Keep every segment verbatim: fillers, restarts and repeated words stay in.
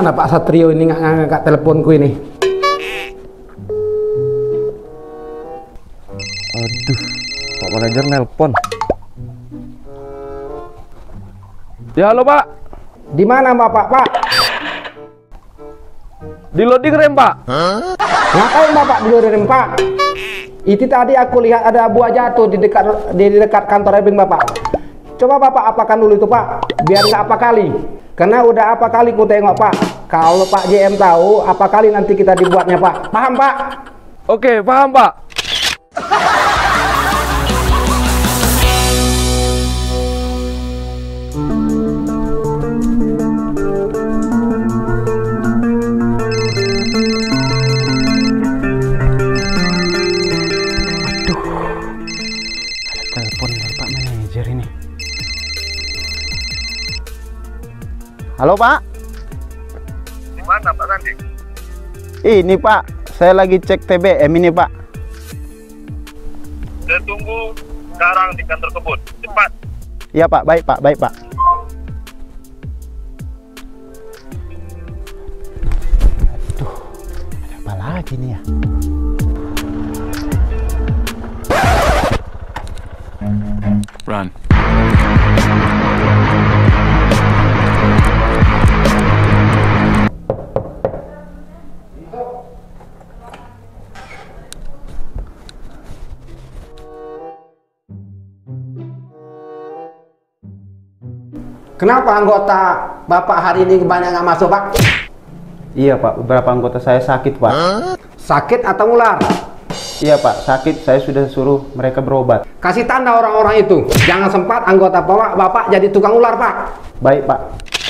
Mana Pak Satrio ini nggak ngangkat teleponku ini? Aduh, Pak Manajer nelpon. Ya halo Pak. Di mana Bapak Pak? Di loading rem Pak. Ngapain Bapak di luar rem Pak? Itu tadi aku lihat ada buah jatuh di dekat di dekat kantor ebing Bapak. Coba Bapak apakan dulu itu Pak, biar nggak apa kali. Karena udah apa kali ku tengok Pak. Kalau Pak J M tahu, apa kali nanti kita dibuatnya Pak. Paham Pak? Oke, paham Pak. Telepon dari Pak Manajer ini. Halo Pak. Di mana Pak Sandi? Ini Pak, saya lagi cek T B M ini Pak. Saya tunggu sekarang di kantor kebun. Cepat. Iya Pak, baik Pak, baik Pak. Aduh, ada apa lagi nih ya? Run. Kenapa anggota Bapak hari ini banyak nggak masuk Pak? Iya Pak, beberapa anggota saya sakit Pak. Sakit atau ular? Iya Pak, sakit. Saya sudah suruh mereka berobat. Kasih tanda orang-orang itu. Jangan sempat anggota Bapak, Bapak jadi tukang ular Pak. Baik Pak.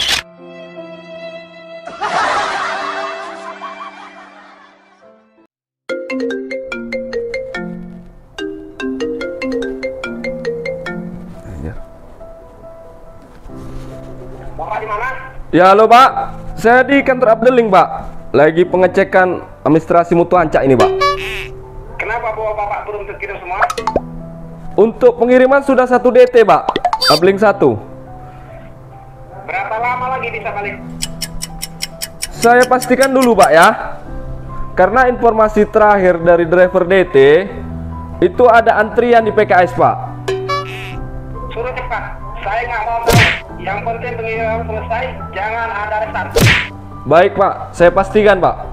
Bapak di mana? Ya halo Pak. Saya di kantor Abdeling Pak. Lagi pengecekan administrasi mutu Ancak ini Pak. Kenapa bawa Bapak belum terkirim semua? Untuk pengiriman sudah satu D T Pak. Abdeling satu. Berapa lama lagi bisa balik? Saya pastikan dulu Pak ya. Karena informasi terakhir dari driver D T itu ada antrian di P K S Pak. Suruh cepat. Saya nggak mau tahu. Yang penting pengiriman selesai. Jangan ada restart. Baik Pak, saya pastikan Pak.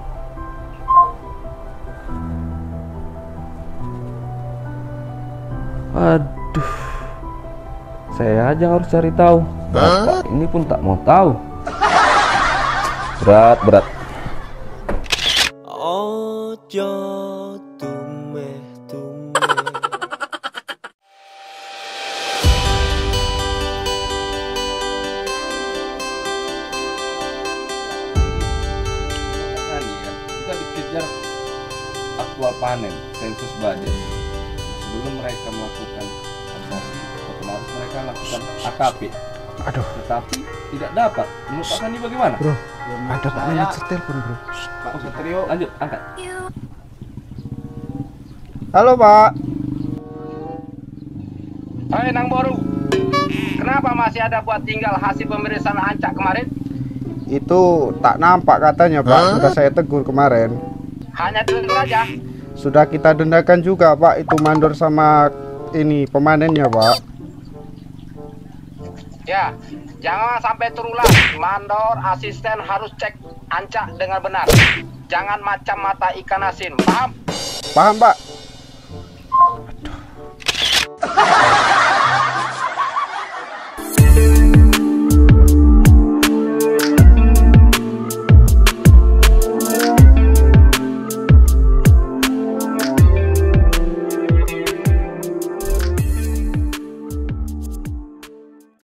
Aduh, saya aja harus cari tahu. Bapak ini pun tak mau tahu. Berat, berat. Ojo tumeh tumeh. Kita dikejar aktual panen, sensus budget. Sebelum mereka melakukan transaksi, otomatis mereka lakukan A K P. Aduh. Tetapi tidak dapat. Menurut Pak Sandi bagaimana? Bro, ada Pak Manajer telepon bro. Pak Satrio, lanjut, angkat. Halo Pak. Hai Nang Boru. Kenapa masih ada buat tinggal hasil pemeriksaan Ancak kemarin? Itu tak nampak katanya Pak. Sudah saya tegur kemarin. Hanya tegur aja. Sudah kita dendakan juga Pak. Itu mandor sama ini pemanennya Pak. Ya, jangan sampai terulang. Mandor, asisten harus cek Ancak dengan benar. Jangan macam mata ikan asin, paham? Paham Pak?